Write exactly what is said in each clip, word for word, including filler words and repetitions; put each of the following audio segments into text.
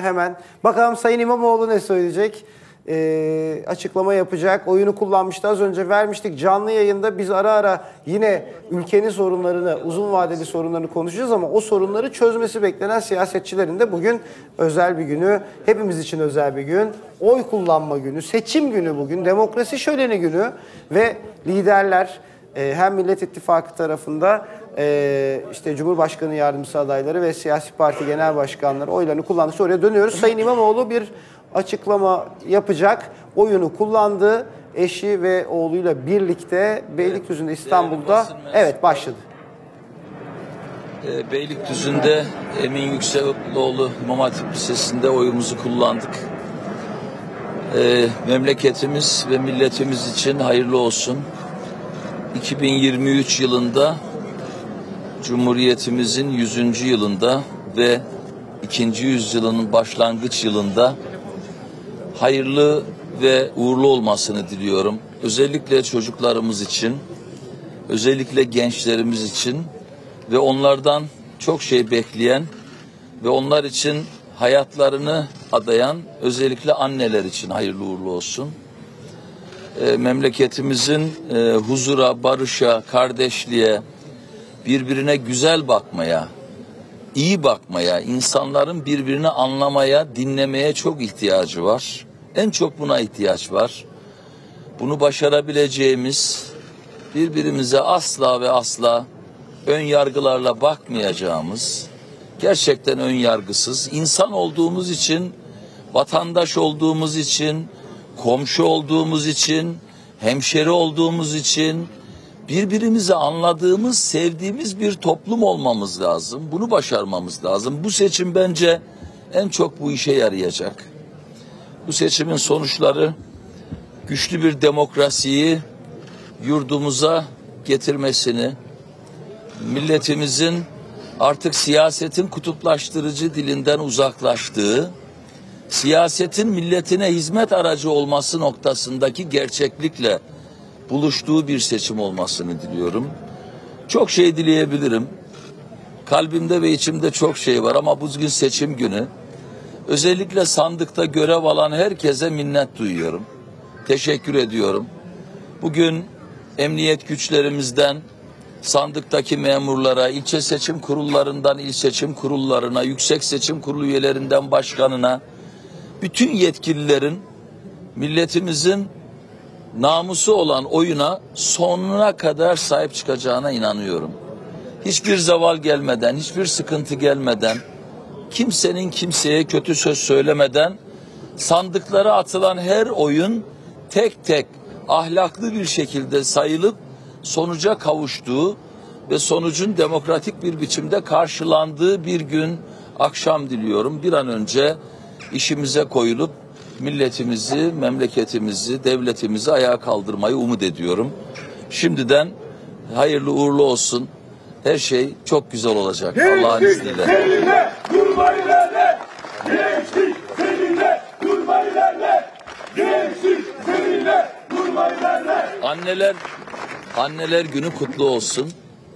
Hemen bakalım Sayın İmamoğlu ne söyleyecek? Ee, açıklama yapacak. Oyunu kullanmıştı. Az önce vermiştik. Canlı yayında biz ara ara yine ülkenin sorunlarını, uzun vadeli sorunlarını konuşacağız ama o sorunları çözmesi beklenen siyasetçilerin de bugün özel bir günü. Hepimiz için özel bir gün. Oy kullanma günü, seçim günü bugün. Demokrasi şöleni günü ve liderler e, hem Millet İttifakı tarafında e, işte Cumhurbaşkanı yardımcısı adayları ve siyasi parti genel başkanları oylarını kullanmıştı. Oraya dönüyoruz. Sayın İmamoğlu bir açıklama yapacak. Oyunu kullandı. Eşi ve oğluyla birlikte Beylikdüzü'nde, İstanbul'da. Evet, başladı. Beylikdüzü'nde Emin Yüksekoğlu İmam Hatip Lisesi'nde oyumuzu kullandık. Memleketimiz ve milletimiz için hayırlı olsun. iki bin yirmi üç yılında Cumhuriyetimizin yüzüncü yılında ve ikinci yüzyılının başlangıç yılında hayırlı ve uğurlu olmasını diliyorum. Özellikle çocuklarımız için, özellikle gençlerimiz için ve onlardan çok şey bekleyen ve onlar için hayatlarını adayan özellikle anneler için hayırlı uğurlu olsun. E, memleketimizin e, huzura, barışa, kardeşliğe, birbirine güzel bakmaya, iyi bakmaya, insanların birbirini anlamaya, dinlemeye çok ihtiyacı var. En çok buna ihtiyaç var. Bunu başarabileceğimiz, birbirimize asla ve asla ön yargılarla bakmayacağımız, gerçekten ön yargısız, insan olduğumuz için, vatandaş olduğumuz için, komşu olduğumuz için, hemşeri olduğumuz için, birbirimizi anladığımız, sevdiğimiz bir toplum olmamız lazım. Bunu başarmamız lazım. Bu seçim bence en çok bu işe yarayacak. Bu seçimin sonuçları güçlü bir demokrasiyi yurdumuza getirmesini, milletimizin artık siyasetin kutuplaştırıcı dilinden uzaklaştığı, siyasetin milletine hizmet aracı olması noktasındaki gerçeklikle buluştuğu bir seçim olmasını diliyorum. Çok şey dileyebilirim. Kalbimde ve içimde çok şey var ama bugün seçim günü. Özellikle sandıkta görev alan herkese minnet duyuyorum. Teşekkür ediyorum. Bugün emniyet güçlerimizden sandıktaki memurlara, ilçe seçim kurullarından il seçim kurullarına, yüksek seçim kurulu üyelerinden başkanına, bütün yetkililerin milletimizin namusu olan oyuna sonuna kadar sahip çıkacağına inanıyorum. Hiçbir zeval gelmeden, hiçbir sıkıntı gelmeden, kimsenin kimseye kötü söz söylemeden sandıklara atılan her oyun tek tek ahlaklı bir şekilde sayılıp sonuca kavuştuğu ve sonucun demokratik bir biçimde karşılandığı bir gün akşam diliyorum. Bir an önce işimize koyulup milletimizi, memleketimizi, devletimizi ayağa kaldırmayı umut ediyorum. Şimdiden hayırlı uğurlu olsun. Her şey çok güzel olacak Allah'ın izniyle. Seninle durmayı verme. Gençlik seninle durmayı verme. Gençlik seninle durmayı verme. Anneler, anneler günü kutlu olsun.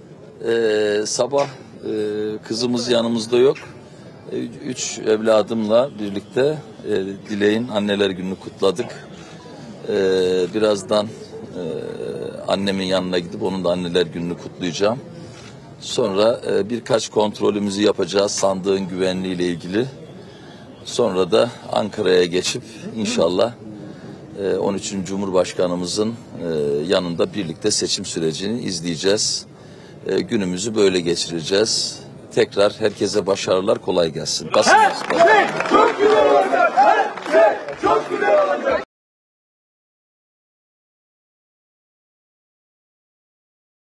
Ee, sabah e, kızımız yanımızda yok. E, üç evladımla birlikte e, Dilek'in anneler gününü kutladık. E, birazdan e, annemin yanına gidip onun da anneler gününü kutlayacağım. Sonra e, birkaç kontrolümüzü yapacağız sandığın güvenliğiyle ilgili. Sonra da Ankara'ya geçip inşallah e, on üçüncü Cumhurbaşkanımızın e, yanında birlikte seçim sürecini izleyeceğiz. E, günümüzü böyle geçireceğiz. Tekrar herkese başarılar, kolay gelsin. Basın Her şey çok güzel olacak. Her şey çok güzel olacak.